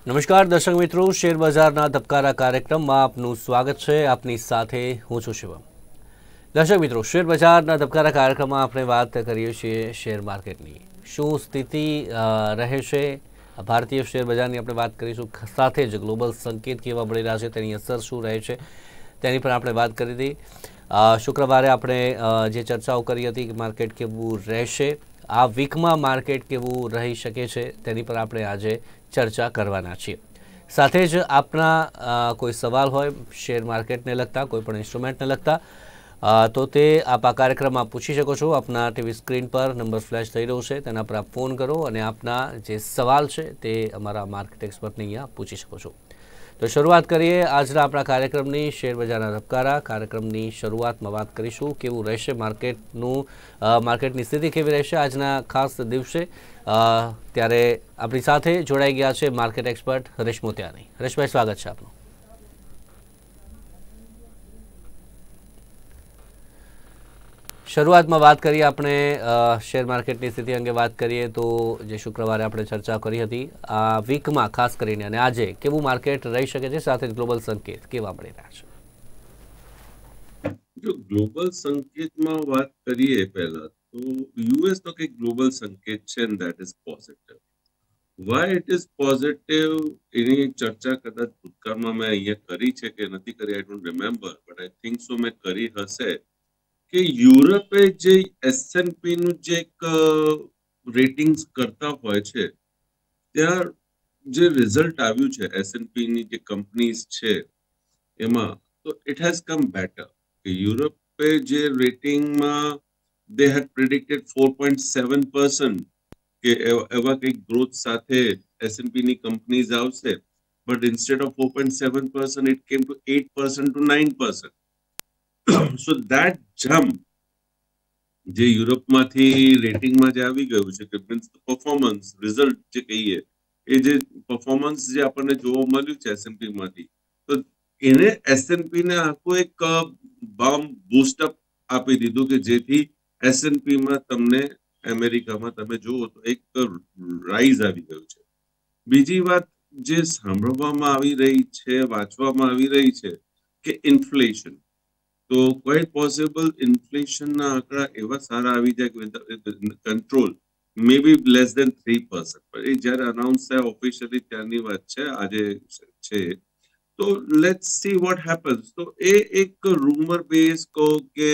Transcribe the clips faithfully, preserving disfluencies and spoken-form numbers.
નમસ્કાર દર્શક મિત્રો, શેર બજારના ધબકારા કાર્યક્રમમાં આપનું સ્વાગત છે। આપની સાથે હું છું શિવમ। દર્શક મિત્રો, શેર બજારના ધબકારા કાર્યક્રમમાં આપણે વાત કરીએ છીએ શેર માર્કેટની શું સ્થિતિ રહે છે। ભારતીય શેર બજારની આપણે વાત કરીશું, સાથે જ ગ્લોબલ સંકેત કેવા મળી રહ્યા છે, તેની અસર શું રહે છે તેની પર આપણે વાત કરી હતી। શુક્રવારે આપણે જે ચર્ચાઓ કરી હતી કે માર્કેટ કેવું રહેશે, આ વીકમાં માર્કેટ કેવું રહી શકે છે તેની પર આપણે આજે ચર્ચા કરવાના છીએ। સાથે જ આપના કોઈ સવાલ હોય શેર માર્કેટને લગતા, કોઈ પણ ઇન્સ્ટ્રુમેન્ટને લગતા, તો તે આપ આ કાર્યક્રમમાં પૂછી શકો છો। આપના ટીવી સ્ક્રીન પર નંબર ફ્લેશ થઈ રહ્યો છે, તેના પર આપ ફોન કરો અને આપના જે સવાલ છે તે અમારા માર્કેટ એક્સપર્ટને અહીંયા પૂછી શકો છો। તો શરૂઆત કરીએ આજના આપણા કાર્યક્રમની। શેર બજારના ધબકારા કાર્યક્રમની શરૂઆતમાં વાત કરીશું કેવું રહેશે માર્કેટનું, માર્કેટની સ્થિતિ કેવી રહેશે આજના ખાસ દિવસે। ત્યારે આપણી સાથે જોડાઈ ગયા છે માર્કેટ એક્સપર્ટ હરેશ મોતિયાની। હરેશભાઈ, સ્વાગત છે આપનું। શરૂઆતમાં વાત કરીએ આપણે શેર માર્કેટની સ્થિતિ અંગે વાત કરીએ તો જે શુક્રવારે આપણે ચર્ચા કરી હતી, આ વીકમાં ખાસ કરીને અને આજે કેવું માર્કેટ રહી શકે છે, સાથે જ ગ્લોબલ સંકેત કેવા મળી રહ્યા છે? જો ગ્લોબલ સંકેતમાં વાત કરીએ પહેલા તો યુએસ નો કંઈક ગ્લોબલ સંકેત છે and that is positive. Why it is positive એની ચર્ચા કદાચ ભૂતકાળમાં મેં અહીંયા કરી છે કે નથી કરી, I don't remember, but I think so મેં કરી હશે કે યુરોપે જે એસએનપી નું જે એક રેટિંગ્સ કરતા હોય છે, ત્યાં જે રિઝલ્ટ આવ્યું છે એસએનપી ની જે કંપનીઝ છે એમાં, તો ઇટ હેઝ કમ બેટર। યુરોપે જે રેટિંગમાં they had predicted four point seven percent કે એવા કંઈક ગ્રોથ સાથે એસએનપી ની કંપનીઝ આવશે, but instead of four point seven percent it came to eight percent to nine percent. So that jump જે યુરોપમાંથી રેટિંગમાં જે આવી ગયું છે કે મીન્સ પરફોર્મન્સ રિઝલ્ટ જે કહીએ, એ જે પરફોર્મન્સ જે આપણને જોવા મળ્યું છે એસએનપી માંથી, તો એને એસએનપી ને આખું એક બામ બૂસ્ટઅપ આપી દીધું કે જેથી એસએનપી માં તમને અમેરિકામાં તમે જુઓ તો એક રાઇઝ આવી ગયું છે। બીજી વાત જે સાંભળવામાં આવી રહી છે, વાંચવામાં આવી રહી છે કે ઇન્ફ્લેશન, તો ક્વાઇટ પોસિબલ ઇન્ફ્લેશનના આંકડા એવા સારા આવી જાય કે control may be less than three percent, પણ એ જ્યારે અનાઉન્સ થાય ઓફિશિયલી ત્યારની વાત છે, આજે છે। તો લેટ્સ સી વોટ હેપન્સ। તો એ એક રૂમર બેઝ કહો કે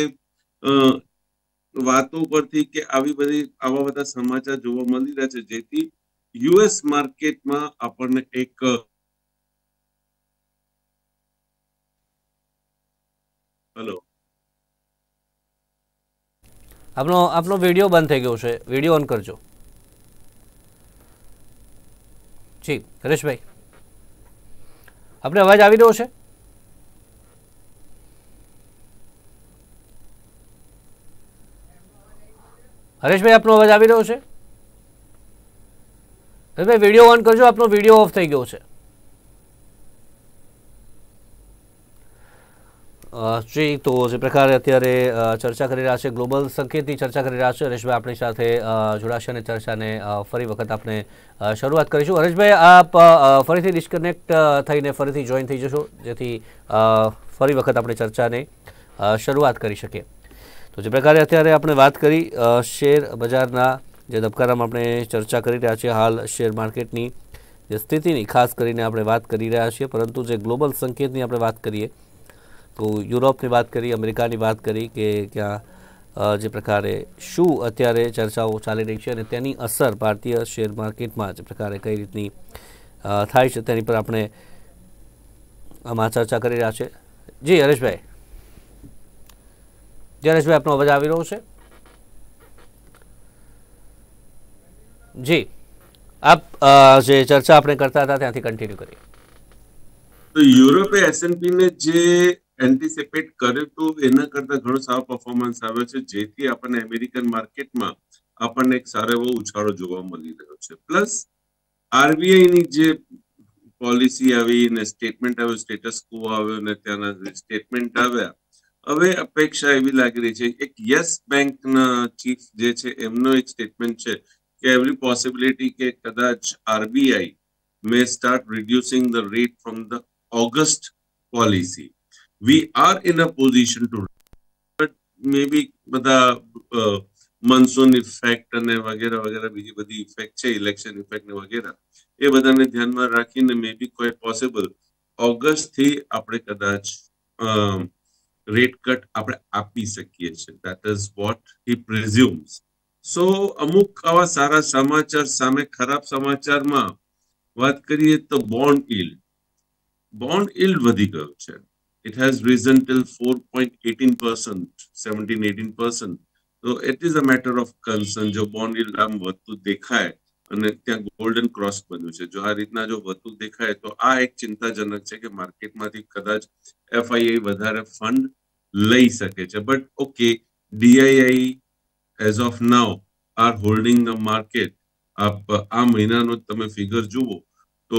વાતો પરથી કે આવી બધી આવા બધા સમાચાર જોવા મળી રહ્યા છે, જેથી યુએસ માર્કેટમાં આપણને એક હેલો આપનો આપનો વિડીયો બંધ થઈ ગયો છે, વિડીયો ઓન કરજો। જી હરેશભાઈ, આપણે અવાજ આવી રહ્યો છે? હરેશભાઈ, આપનો અવાજ આવી રહ્યો છે? હરેશભાઈ, વિડીયો ઓન કરજો, આપનો વિડીયો ઓફ થઈ ગયો છે। જી, તો જે પ્રકારે અત્યારે ચર્ચા કરી રહ્યા છે, ગ્લોબલ સંકેતની ચર્ચા કરી રહ્યા છે હરેશભાઈ આપણી સાથે જોડાશે અને ચર્ચાને ફરી વખત આપણે શરૂઆત કરીશું। હરેશભાઈ, આપ ફરીથી ડિસ્કનેક્ટ થઈને ફરીથી જોઈન થઈ જશો, જેથી ફરી વખત આપણે ચર્ચાને શરૂઆત કરી શકીએ। તો જે પ્રકારે અત્યારે આપણે વાત કરી શેર બજારના જે ધબકારામાં આપણે ચર્ચા કરી રહ્યા છીએ, હાલ શેર માર્કેટની જે સ્થિતિની ખાસ કરીને આપણે વાત કરી રહ્યા છીએ, પરંતુ જે ગ્લોબલ સંકેતની આપણે વાત કરીએ તો યુરોપની વાત કરી, અમેરિકાની વાત કરી કે ક્યાં જે પ્રકારે શું અત્યારે ચર્ચાઓ ચાલી રહી છે અને તેની અસર ભારતીય શેર માર્કેટમાં જે પ્રકારે કઈ રીતની થાય છે તેની પર આપણે આમાં ચર્ચા કરી રહ્યા છે। જી હરેશભાઈ, જી હરેશભાઈ, આપનો અવાજ આવી રહ્યો છે? જી, આપ જે ચર્ચા આપણે કરતા હતા ત્યાંથી કન્ટિન્યુ કરીએ। તો યુરોપે એસએનપી ને જે એન્ટિસિપેટ કર્યું હતું એના કરતા ઘણો સારો પરફોર્મન્સ આવ્યો છે, જેથી આપણને અમેરિકન માર્કેટમાં આપણને એક સારો એવો ઉછાળો જોવા મળી રહ્યો છે। પ્લસ આરબીઆઈ ની જે પોલિસી આવી ને સ્ટેટમેન્ટ આવ્યું, સ્ટેટસ કો આવ્યો ને ત્યાંના સ્ટેટમેન્ટ આવ્યા, હવે અપેક્ષા એવી લાગી રહી છે, એક યસ બેંકના ચીફ જે છે એમનો એક સ્ટેટમેન્ટ છે કે એવરી પોસિબિલિટી કે કદાચ RBI may start reducing the rate from the August policy. We are in a position to, but maybe બધા monsoon effect અને વગેરે વગેરે બીજી બધી ઇફેક્ટ છે, ઇલેક્શન ઇફેક્ટ ને વગેરે, એ બધાને ધ્યાનમાં રાખીને may be quite possible August થી આપણે કદાચ રેટ કટ આપણે આપી શકીએ છીએ. That is what he presumes. સો અમુક આવા સારા સમાચાર સામે ખરાબ સમાચારમાં વાત કરીએ તો બોન્ડ yield બોન્ડ yield વધી ગયો છે. It has risen till four point one eight percent, seventeen eighteen percent. So it is a matter of concern. જો બોન્ડ yield આમ વધતું દેખાય અને ત્યાં ગોલ્ડન ક્રોસ બન્યું છે, જો આ રીતના જો વધતું દેખાય તો આ એક ચિંતાજનક છે કે માર્કેટમાંથી કદાચ એફઆઈઆઈ વધારે ફંડ લઈ શકે છે. But okay, DII as of now are holding the market. આપ આ મહિનાનો તમે ફિગર જુઓ તો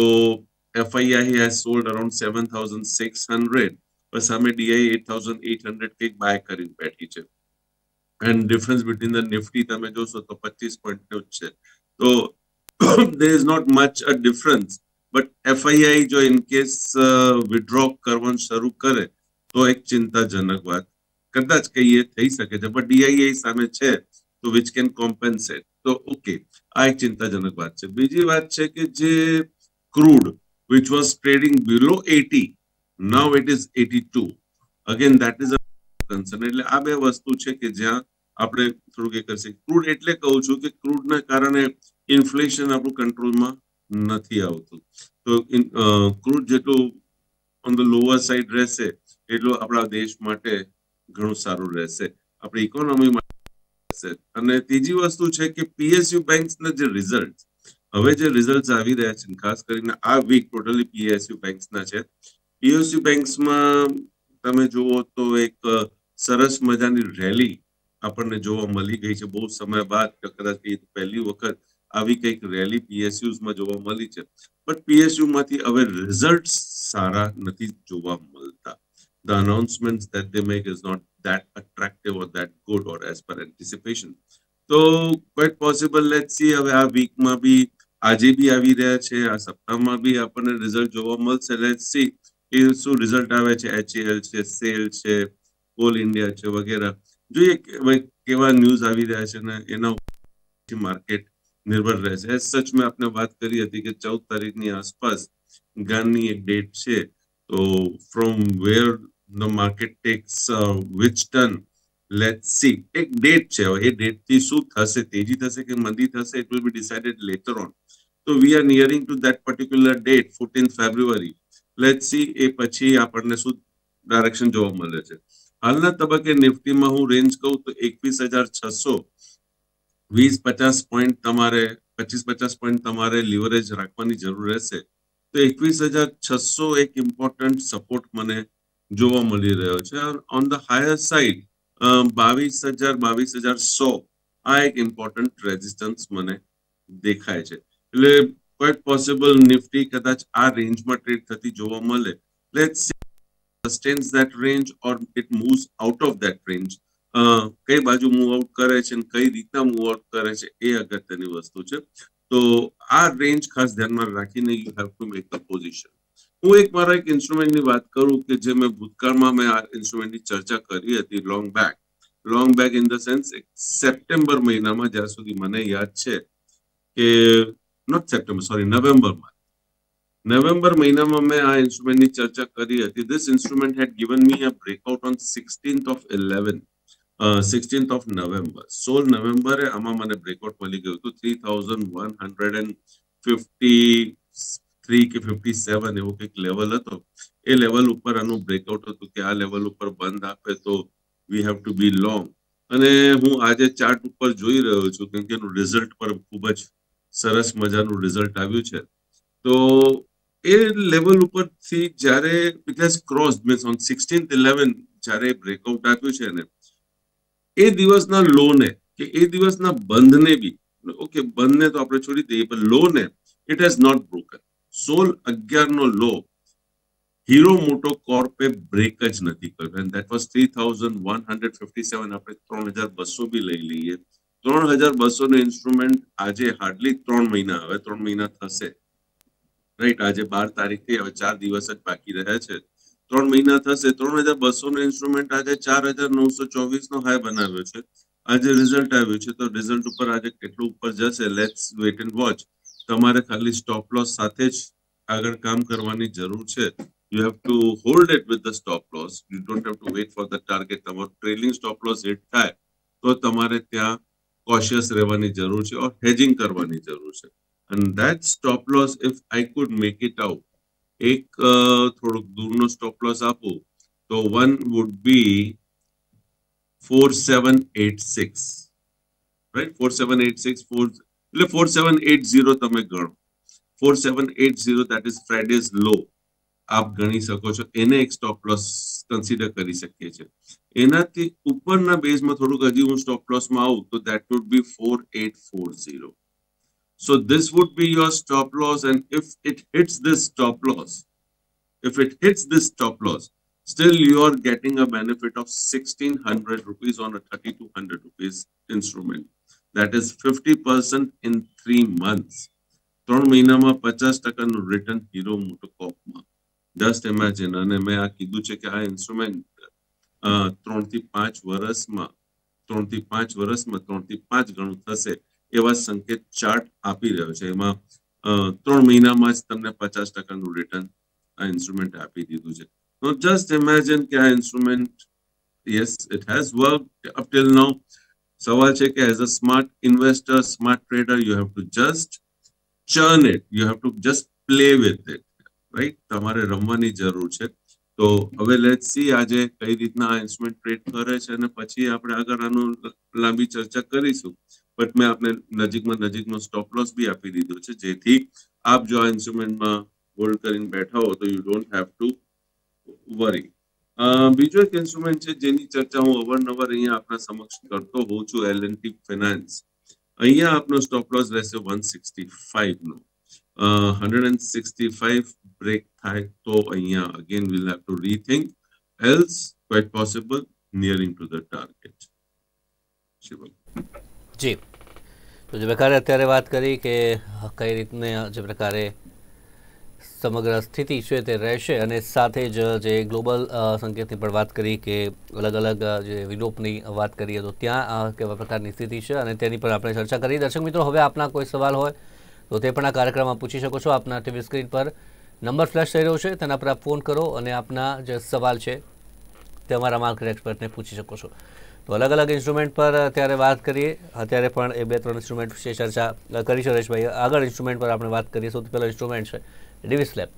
FII has sold around seven thousand six hundred, પણ સામે DI eight thousand eight hundred કંઈક બાય કરીને બેઠી છે. And difference between the Nifty તમે જોશો તો પચીસ પોઈન્ટનું જ છે. તો there is not much a difference. But FII જો ઇન કેસ વિડ્રો કરવાનું શરૂ કરે તો એક ચિંતાજનક વાત કદાચ કહીએ થઈ શકે છે. બટ ડીઆઈઆઈ સામે છે તો વિચ કેન કોમ્પેન્સેટ. તો ઓકે, આ એક ચિંતાજનક વાત છે. બીજી વાત છે કે જે crude which was trading below eighty, now it is eighty-two. Again, that is a concern. એટલે આ બે વસ્તુ છે કે જ્યાં આપણે થોડુંક એ કરશે. ક્રૂડ એટલે કહું છું કે ક્રૂડના કારણે ઇન્ફ્લેશન આપણું કંટ્રોલમાં નથી આવતું. તો ક્રૂડ જેટલું ઓન ધ લોઅર સાઈડ રહેશે એટલું આપણા દેશ માટે ઘણું સારું રહેશે, આપણી ઇકોનોમી માટે રહેશે. અને ત્રીજી વસ્તુ છે કે પીએસયુ બેંક્સના જે રિઝલ્ટ હવે જે રિઝલ્ટ આવી રહ્યા છે, ખાસ કરીને આ વીક ટોટલી પીએસયુ બેંક્સના છે. પીએસયુ બેંક્સમાં તમે જુઓ તો એક સરસ મજાની રેલી આપણને જોવા મળી ગઈ છે. બહુ સમય બાદ કદાચ પહેલી વખત આવી કંઈક રેલી પીએસયુઝમાં જોવા મળી છે. બટ પીએસયુમાંથી હવે રિઝલ્ટ સારા નથી જોવા મળતા. The announcements that they make is not that attractive or that good or as per anticipation. So quite possible, let's see, હવે આ વીકમાં બી આજે બી આવી રહ્યા છે, આ સપ્તાહમાં બી આપણને રિઝલ્ટ જોવા મળશે. લેટ્સ સી કે શું રિઝલ્ટ આવે છે. એચએએલ છે, સેલ છે, કોલ ઇન્ડિયા છે વગેરે. જોઈએ કેવા ન્યૂઝ આવી રહ્યા છે ને એના ઉપર માર્કેટ નિર્ભર રહેશે. એઝ સચ મેં આપને વાત કરી હતી કે ચૌદ તારીખની આસપાસ ગાનની એક ડેટ છે. તો from where the market takes which turn, let's see. એક ડેટ છે, એ ડેટથી શું થશે, તેજી થશે કે મંદી થશે, it will be decided later on. તો we are nearing to that particular date, fourteenth February. Let's see એ પછી આપણને શું ડાયરેક્શન જોવા મળે છે. હાલના તબક્કે નિફ્ટીમાં હું રેન્જ કહું તો એકવીસ હજાર છસો વીસ પચાસ પોઈન્ટ તમારે પચીસ પચાસ પોઈન્ટ તમારે લિવરેજ રાખવાની જરૂર રહેશે. તો એકવીસ હજાર છસો એક ઇમ્પોર્ટન્ટ સપોર્ટ મને જોવા મળી રહ્યો છે. ઓન ધ હાયર સાઈડ બાવીસ હજાર બાવીસ હજાર સો આ એક ઇમ્પોર્ટન્ટ રેઝિસ્ટન્સ મને દેખાય છે. એટલે ક્વાઇટ પોસિબલ નિફ્ટી કદાચ આ રેન્જમાં ટ્રેડ થતી જોવા મળે. Let's see sustains that range or it moves out of that range. કઈ બાજુ મૂવ આઉટ કરે છે અને કઈ રીતના મૂવ આઉટ કરે છે એ અગત્યની વસ્તુ છે. તો આ રેન્જ ખાસ ધ્યાનમાં રાખીને you have to make a position. હું એક મારા એક ઇન્સ્ટ્રુમેન્ટની વાત કરું કે જે મેં ભૂતકાળમાં મેં આ ઇન્સ્ટ્રુમેન્ટની ચર્ચા કરી હતી, long back. Long back in the sense September મહિનામાં, જ્યાં સુધી મને યાદ છે કે નોટ સપ્ટેમ્બર સોરી નવેમ્બરમાં નવેમ્બર મહિનામાં મેં આ ઇન્સ્ટ્રુમેન્ટની ચર્ચા કરી હતી. This instrument had given me a breakout on sixteenth of eleven sixteenth of November. સોળ નવેમ્બરે આમાં મને બ્રેકઆઉટ મળી ગયું હતું. Three thousand one hundred and fifty three કે ફિફ્ટી સેવન એવો કંઈક લેવલ હતો. એ લેવલ ઉપર આનું બ્રેકઆઉટ હતું કે આ લેવલ ઉપર બંધ આપે તો we have to be long. અને હું આજે ચાર્ટ ઉપર જોઈ રહ્યો છું કેમ કે એનું રિઝલ્ટ પર ખૂબ જ સરસ મજાનું રિઝલ્ટ આવ્યું છે. તો એ લેવલ ઉપરથી જ્યારે it has crossed means on sixteenth eleven જ્યારે બ્રેકઆઉટ આપ્યું છે ને એ દિવસના લોને કે એ દિવસના બંધને બી, ઓકે બંધને તો આપણે છોડી દઈએ પણ લોને ઇટ હેઝ નોટ બ્રોકન. સોળ અગિયાર નો લો હીરો મોટો કોર્પે બ્રેક જ નથી કર્યો. And that was three thousand one hundred fifty seven. આપણે ત્રણ હજાર બસો બી લઈ લઈએ. ત્રણ હજાર બસો નો ઇન્સ્ટ્રુમેન્ટ આજે હાર્ડલી ત્રણ મહિના હવે ત્રણ મહિના થશે રાઈટ, આજે બાર તારીખ થઈ, હવે ચાર દિવસ જ બાકી રહ્યા છે, ત્રણ મહિના થશે. ત્રણ હજાર બસો નો ઇન્સ્ટ્રુમેન્ટ આજે ચાર હજાર નવસો ચોવીસ નો હાઈ બનાવ્યો છે. આજે રિઝલ્ટ આવ્યું છે, તો રિઝલ્ટ ઉપર આજે કેટલું ઉપર જશે, લેટ્સ વેટ એન્ડ વોચ. તમારે ખાલી સ્ટોપ લોસ સાથે જ આગળ કામ કરવાની જરૂર છે. You have to hold it with the stop loss. You don't have to wait for the target. તમારું ટ્રેલિંગ સ્ટોપ લોસ હિટ થાય તો તમારે ત્યાં કોશિયસ રહેવાની જરૂર છે, ઓર હેજિંગ કરવાની જરૂર છે. And that stop loss, if I could make it out, એક અ, થોડુંક દૂરનો સ્ટોપ લોસ આપું તો one would be four seven eight six, right? four seven eight six, four એટલે four seven eight zero તમે ગણો. four seven eight zero, that is Friday's low. આપ ગણી શકો છો, એને એક સ્ટોપ લોસ કન્સિડર કરી શકીએ છીએ. એનાથી ઉપરના બેઝમાં થોડુંક હજી હું સ્ટોપ લોસમાં આવું તો that would be four eight four zero. So this would be your stop loss, and if it hits this stop loss, if it hits this stop loss, still you are getting a benefit of sixteen hundred rupees on a thirty-two hundred rupees instrument. That is fifty percent in three months. ત્રણ મહિનામાં પચાસ ટકાનું return Hero મોટોકોપમાં. Just imagine. અને મેં આ કીધું છે કે આ ઇન્સ્ટ્રુમેન્ટ ત્રણ થી પાંચ વર્ષમાં ત્રણ થી પાંચ વર્ષમાં ત્રણ થી પાંચ ગણું થશે એવા સંકેત ચાર્ટ આપી રહ્યો છે. એમાં અ, ત્રણ મહિનામાં જ તમને પચાસ ટકાનું રિટર્ન આ ઇન્સ્ટ્રુમેન્ટ આપી દીધું છે. તો જસ્ટ ઇમેજિન કે આ instrument, yes, it has work up till now. સવાલ છે કે as a smart investor, smart trader, you have to just churn it. You have to just play with it, right? તમારે રમવાની જરૂર છે. તો હવે લેટ્સ સી આજે કઈ રીતના આ ઇન્સ્ટ્રુમેન્ટ ટ્રેડ કરે છે, અને પછી આપણે આગળ આનું લાંબી ચર્ચા કરીશું. બટ મેં આપણે નજીકમાં નજીકનો સ્ટોપ લોસ બી આપી દીધો છે, જેથી આપ જો આ ઇન્સ્ટ્રુમેન્ટમાં હોલ્ડ કરીને બેઠા હો તો you don't have to worry. બીજો એક ઇન્સ્ટ્રુમેન્ટ છે જેની ચર્ચા હું અવારનવાર અહીંયા આપણા સમક્ષ કરતો હોઉં છું, એલ એન્ડ ટી ફાઇનાન્સ. અહીંયા આપનો સ્ટોપ લોસ રહેશે one sixty-five નો. one sixty-five બ્રેક થાય તો અહીંયા again we'll have to rethink, else quite possible nearing to the target. Shivam. જી, તો જે પ્રકારે અત્યારે વાત કરી કે કઈ રીતને જે પ્રકારે સમગ્ર સ્થિતિ છે તે રહેશે, અને સાથે જ જે ગ્લોબલ સંકેતની પણ વાત કરી કે અલગ અલગ જે યુરોપની વાત કરીએ તો ત્યાં કેવા પ્રકારની સ્થિતિ છે અને તેની પર આપણે ચર્ચા કરી. દર્શક મિત્રો, હવે આપના કોઈ સવાલ હોય તો તે પણ આ કાર્યક્રમમાં પૂછી શકો છો. આપના ટીવી સ્ક્રીન પર નંબર ફ્લેશ થઈ રહ્યો છે, તેના પર આપ ફોન કરો અને આપના જે સવાલ છે તે અમારા માર્કેટ એક્સપર્ટને પૂછી શકો છો. તો અલગ અલગ ઇન્સ્ટ્રુમેન્ટ પર અત્યારે વાત કરીએ. અત્યારે પણ એ બે ત્રણ ઇન્સ્ટ્રુમેન્ટ વિશે ચર્ચા કરી છે હરેશભાઈ. આગળ ઇન્સ્ટ્રુમેન્ટ પર આપણે વાત કરીએ. સૌથી પહેલો ઇન્સ્ટ્રુમેન્ટ છે ડિવિસ લેબ.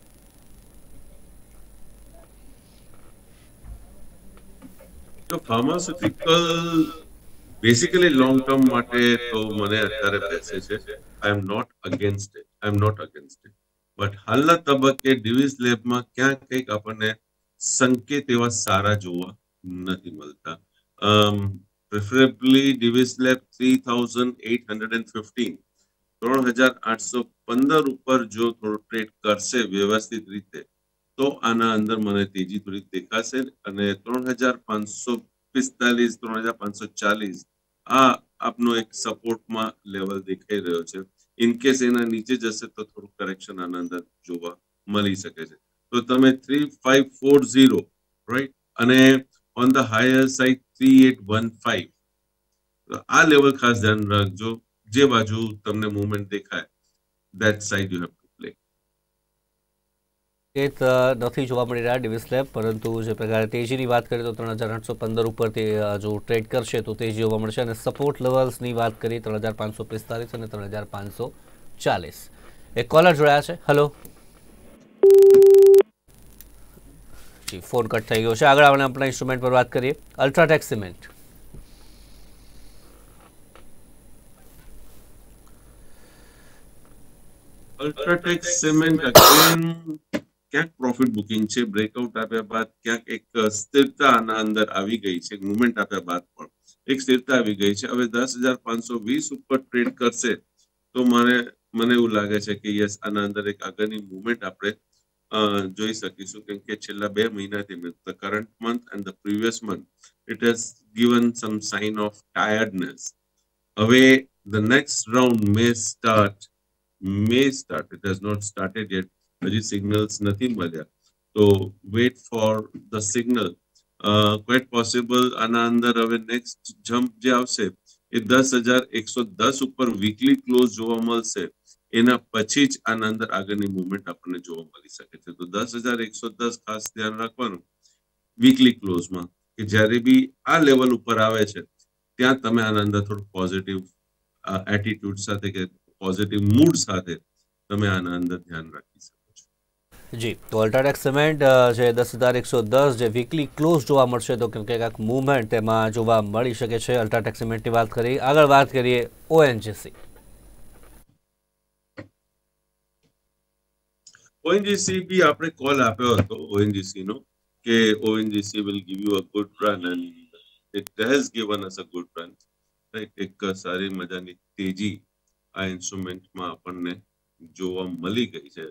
તો ફાર્માસ્યુટિકલ બેસિકલી લોંગ ટર્મ માટે તો મને અત્યારે બેસે છે. I am not against it, I am not against it. But હાલના તબક્કે ડિવિસ લેબમાં ક્યાંક કંઈક આપણને સંકેત એવા સારા જોવા નથી મળતા. Preferably Divi's lab three thousand eight hundred and fifteen ત્રણ હજાર આઠસો પંદર ઉપર જો થોડો ટ્રેડ કરશે વ્યવસ્થિત રીતે તો આના અંદર મને તેજી થોડી દેખાશે, અને ત્રણ હજાર પાંચસો પિસ્તાલીસ ત્રણ હજાર પાંચસો ચાલીસ આ આપનો એક સપોર્ટમાં લેવલ દેખાઈ રહ્યો છે. ઇનકેસ એના નીચે જશે તો થોડું કરેક્શન આના અંદર જોવા મળી શકે છે. તો તમે three five four zero, right, અને on the higher side three eight one five, આ લેવલ ખાસ ધ્યાન રાખજો. જે બાજુ તમને મુવમેન્ટ દેખાય that side you have to play. સંકેત નથી જોવા મળી રહ્યા ડિવિસ લેબ, પરંતુ જે પ્રકારે તેજીની વાત કરીએ તો ત્રણ હજાર આઠસો પંદર ઉપરથી જો ટ્રેડ કરશે તો તેજી જોવા મળશે. અને સપોર્ટ લેવલ્સની વાત કરીએ ત્રણ હજાર પાંચસો પિસ્તાલીસ અને ત્રણ હજાર પાંચસો ચાલીસ. એક કોલર જોડાયા છે. હેલો જી, ફોન કટ થઈ ગયો છે. આગળ આપણે આપણા ઇન્સ્ટ્રુમેન્ટ પર વાત કરીએ. UltraTech cement. UltraTech cement again ક્યાંક પ્રોફિટ બુકિંગ છે. બ્રેકઆઉટ આપ્યા બાદ ક્યાંક એક સ્થિરતા આના અંદર આવી ગઈ છે. મુવમેન્ટ આપ્યા બાદ પણ એક સ્થિરતા આવી ગઈ છે. હવે દસ હજાર પાંચસો વીસ ઉપર ટ્રેડ કરશે તો મને મને એવું લાગે છે કે યસ, આના અંદર એક આગળની મુવમેન્ટ આપણે જોઈ શકીશું. કેમ કે છેલ્લા બે મહિનાથી the current month and the previous month it has given some sign of tiredness. હવે the next round may start may start. It has not started yet. હજી signals નથી મળ્યા. તો wait for the signal. Uh, quite possible આના અંદર હવે next jump જે આવશે એ દસ હજાર એકસો દસ ઉપર વીકલી ક્લોઝ જોવા મળશે. એના પછી જ આના અંદર આગળની મૂવમેન્ટ આપણને જોવા મળી શકે છે. તો દસ હજાર એકસો દસ ખાસ ધ્યાન રાખવાનું વીકલી ક્લોઝમાં કે જ્યારે બી આ લેવલ ઉપર આવે છે ત્યાં તમે આના અંદર થોડું પોઝિટિવ એટીટ્યુડ સાથે કે પોઝિટિવ મૂડ સાથે તમે આના અંદર ધ્યાન રાખી શકો છો. જી, તો અલ્ટ્રાટેક સિમેન્ટ જે દસ હજાર એકસો દસ જે વીકલી ક્લોઝ જોવા મળશે તો કેમ કે કાંઈક મૂવમેન્ટ તેમાં જોવા મળી શકે છે. અલ્ટ્રાટેક સિમેન્ટની વાત કરી. આગળ વાત કરીએ ઓએનજીસી. ઓએનજીસી બી આપણે કોલ આપ્યો હતો ઓએનજીસી નો કે ONGC will give you a good run and it has given us a good run. એક સારી મજાની તેજી આ ઇન્સ્ટ્રુમેન્ટમાં આપણને જોવા મળી ગઈ છે.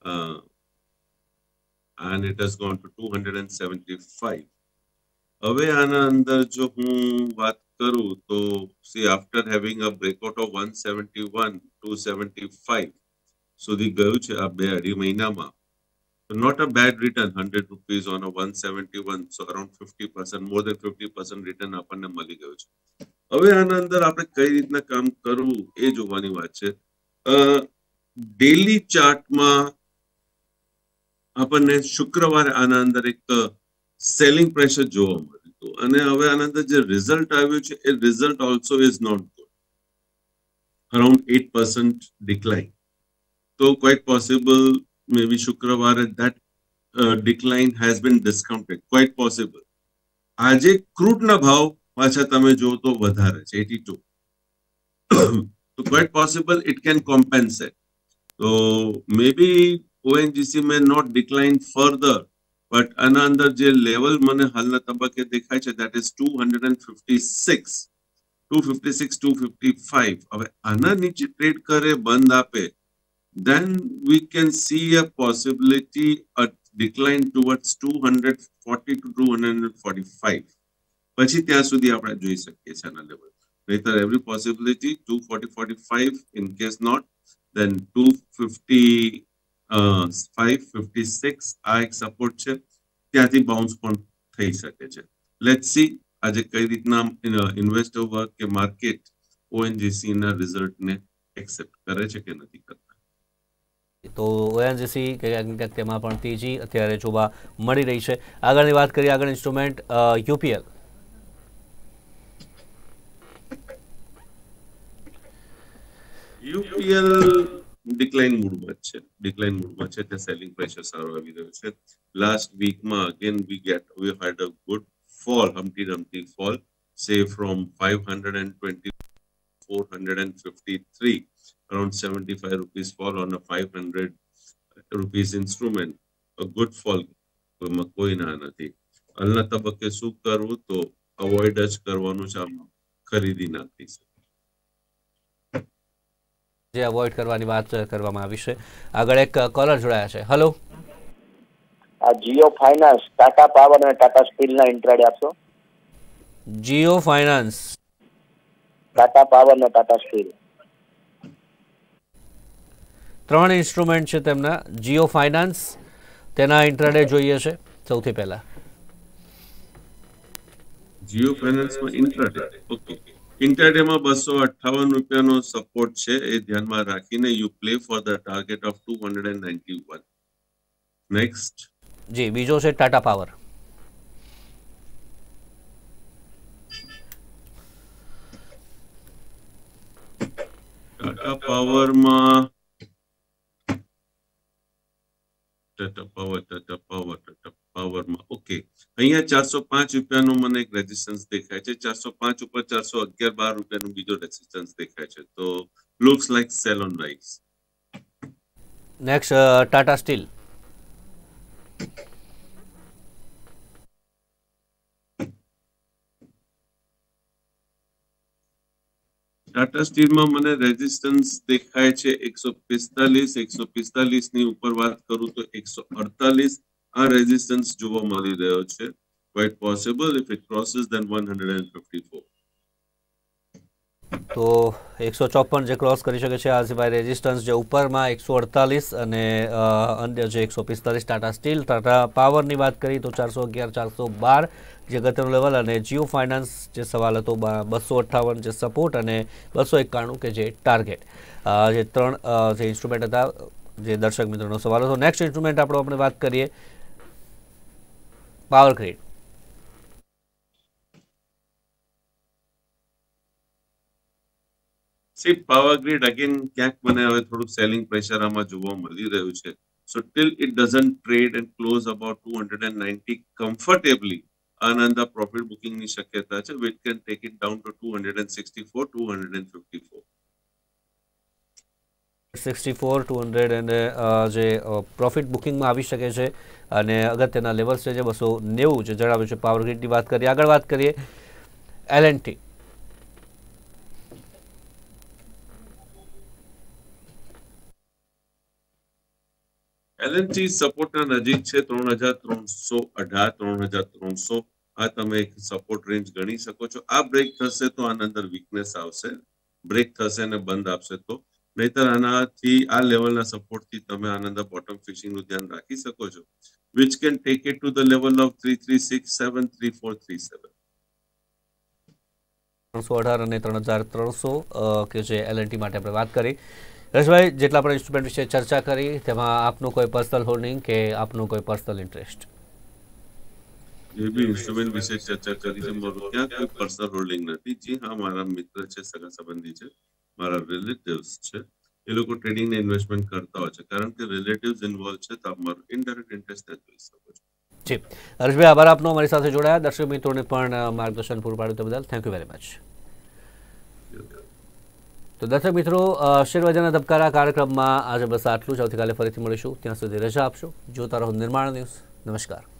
and it has gone to two seventy-five. હવે આના અંદર જો હું વાત કરું તો see after having a breakout of one seventy-one two seventy-five સુધી ગયું છે આ બે અઢી મહિનામાં. So not a bad return, one hundred rupees on a one seventy-one, so around fifty percent, more than fifty percent return આપણને મળી ગયું છે. હવે આના અંદર આપણે કઈ રીતના કામ કરવું એ જોવાની વાત છે. ડેલી ચાર્ટમાં આપણને શુક્રવારે આના અંદર એક સેલિંગ પ્રેશર જોવા મળ્યું હતું અને હવે આના અંદર જે રિઝલ્ટ આવ્યું છે એ result also is not good, around eight percent decline. તો ક્વાઇટ પોસિબલ મે બી શુક્રવારે that decline has been discounted, quite possible. આજે ક્રૂડના ભાવ પાછા તમે જો તો વધારે છે eighty-two. તો quite possible it can compensate. તો may be ONGC may not decline further, but આના અંદર જે લેવલ મને હાલના તબક્કે દેખાય છે that is two fifty-six, two fifty-six, two fifty-five. હવે આના નીચે ટ્રેડ કરે, બંધ આપે, then we can see a possibility a decline towards two forty to two forty-five. પછી ત્યાં સુધી આપણે જોઈ શકીએ છીએ આના લેવલ. નહીતર every possibility two forty forty-five, in case not then two fifty-five fifty-six આ એક સપોર્ટ છે, ત્યાંથી બાઉન્સ પણ થઈ શકે છે. લેટ્સ સી આજે કઈ રીતના ઇન્વેસ્ટર વર્ક કે માર્કેટ ઓએનજીસી ના રિઝલ્ટને એક્સેપ્ટ કરે છે કે નથી કરતા. તો ઓએનજીસી ક્યાંક ક્યાંક તેમાં પણ તેજી અત્યારે જોવા મળી રહી છે. આગળની વાત કરીએ, આગળ ઇન્સ્ટ્રુમેન્ટ યુપીએલ. યુપીએલ ડિક્લાઇન મૂડમાં છે, ડિક્લાઇન મૂડમાં છે. ત્યાં સેલિંગ પ્રેશર સારો આવી રહ્યો છે. લાસ્ટ વીકમાં again we get we had a good fall, Humpty Dumpty fall, say from five twenty four fifty-three, around seventy-five rupees fall on a five hundred rupees instrument. A good fall માં કોઈ ના નથી. હાલના તબક્કે શું કરવું તો અવોઇડ જ કરવાનું છે, ખરીદી નાખી છે. જે અવોઇડ કરવાની વાત કરવામાં આવી છે. આગળ એક કોલર જોડાયા છે. હેલો, આ જીઓ ફાઇનાન્સ, ટાટા પાવર અને ટાટા સ્ટીલના ઇન્ટ્રાડે આપશો? જીઓ ફાઇનાન્સ, ટાટા પાવર અને ટાટા સ્ટીલ ત્રણ ઇન્સ્ટ્રુમેન્ટ છે તેમના. જીઓ ફાઇનાન્સ તેના ઇન્ટ્રાડે જોઈએ છે સૌથી પહેલા. જીઓ ફાઇનાન્સમાં ઇન્ટ્રાડે, ઓકે. ઇન્ટ્રાડેમાં બસો અઠ્ઠાવન રૂપિયાનો સપોર્ટ છે, એ ધ્યાનમાં રાખીને you play for the target of two ninety-one. Next જી, બીજો છે ટાટા પાવર. ટાટા પાવરમાં ટાટા પાવર ટાટા પાવર ટાટા પાવરમાં ઓકે, અહીંયા ચારસો પાંચ રૂપિયાનો મને એક રેઝિસ્ટન્સ દેખાય છે. ચારસો પાંચ ઉપર ચારસો અગિયાર બાર રૂપિયાનો બીજો રેઝિસ્ટન્સ દેખાય છે. તો looks like sell on rise. Next Tata steel. Tata સ્ટીલમાં મને રેઝિસ્ટન્સ દેખાય છે એકસો પિસ્તાલીસ, એકસો પિસ્તાલીસ ની ઉપર વાત કરું તો એકસો અડતાલીસ આ રેઝિસ્ટન્સ જોવા મળી રહ્યો છે. Quite possible if it crosses then one fifty-four. તો એકસો ચોપન જે ક્રોસ કરી શકે છે આ સિવાય રેઝિસ્ટન્સ જે ઉપરમાં એકસો અડતાલીસ અને અન્ય જે એકસો પિસ્તાલીસ ટાટા સ્ટીલ, ટાટા પાવરની વાત કરીએ તો ચારસો અગિયાર ચારસો બાર જે અગત્યનું લેવલ, અને જીઓ ફાઇનાન્સ જે સવાલ હતો બસો અઠ્ઠાવન જે સપોર્ટ અને બસો એકાણું કે જે ટાર્ગેટ, જે ત્રણ જે ઇન્સ્ટ્રુમેન્ટ હતા જે દર્શક મિત્રોનો સવાલ હતો. નેક્સ્ટ ઇન્સ્ટ્રુમેન્ટ આપણો આપણે વાત કરીએ power grid. See power grid again ક્યાંક મને હવે થોડુંક સેલિંગ પ્રેશર આમાં જોવા મળી રહ્યું છે. So till it doesn't trade and close about two hundred ninety comfortably આનંદ પ્રોફિટ બુકિંગની શક્યતા છે, which can take it down to two hundred sixty four two hundred fifty four. Sixty four two hundred અને જે profit બુકિંગમાં આવી શકે છે અને અગત્યના લેવલ્સ છે જે બસો નેવું જે જણાવ્યું છે પાવર ગ્રીડની વાત કરીએ. આગળ વાત કરીએ L and T. L and T સપોર્ટના નજીક છે, ત્રણ હજાર ત્રણસો અઢાર ત્રણ હજાર ત્રણસો આ તમે એક સપોર્ટ રેન્જ ગણી શકો છો. આ બ્રેક થશે તો આના અંદર વીકનેસ આવશે, બ્રેક થશે અને બંધ આપશે તો, નહીતર આનાથી આ લેવલના સપોર્ટથી તમે આના અંદર બોટમ ફિશિંગનું ધ્યાન રાખી શકો છો, which can take it to the level of three three six seven three four three seven. ત્રણસો અઢાર અને ત્રણ હજાર ત્રણસો કે જે એલ એન્ડ ટી માટે આપણે વાત કરી. હરેશભાઈ, જેટલા આપણે ઇન્સ્ટ્રુમેન્ટ વિશે ચર્ચા કરી તેમાં આપનું કોઈ પર્સનલ હોલ્ડિંગ કે આપનું કોઈ પર્સનલ ઇન્ટરેસ્ટ? જે બી ઇન્સ્ટ્રુમેન્ટ વિશે ચર્ચા કરી છે મારું ક્યાં કોઈ પર્સનલ હોલ્ડિંગ નથી. જી હા, મારા મિત્ર છે, સગા સંબંધી છે, મારા રિલેટિવ્સ છે, એ લોકો ટ્રેડિંગ ને ઇન્વેસ્ટમેન્ટ કરતા હોય છે. કારણ કે રિલેટિવ્સ ઇન્વોલ્વ છે તો મારું ઇનડાયરેક્ટ ઇન્ટરેસ્ટ જોઈ શકો છો. જી હરેશભાઈ, આભાર આપનો અમારી સાથે જોડાયા. દર્શક મિત્રોને પણ માર્ગદર્શન પૂરું પાડ્યું તે બદલ થેન્ક યુ વેરી મચ. તો દર્શક મિત્રો, શેરબજારના ધબકારા કાર્યક્રમમાં આજે બસ આટલું જ. આવતીકાલે ફરીથી મળીશું. ત્યાં સુધી રજા આપશો. જોતા રહો નિર્માણ ન્યૂઝ. નમસ્કાર.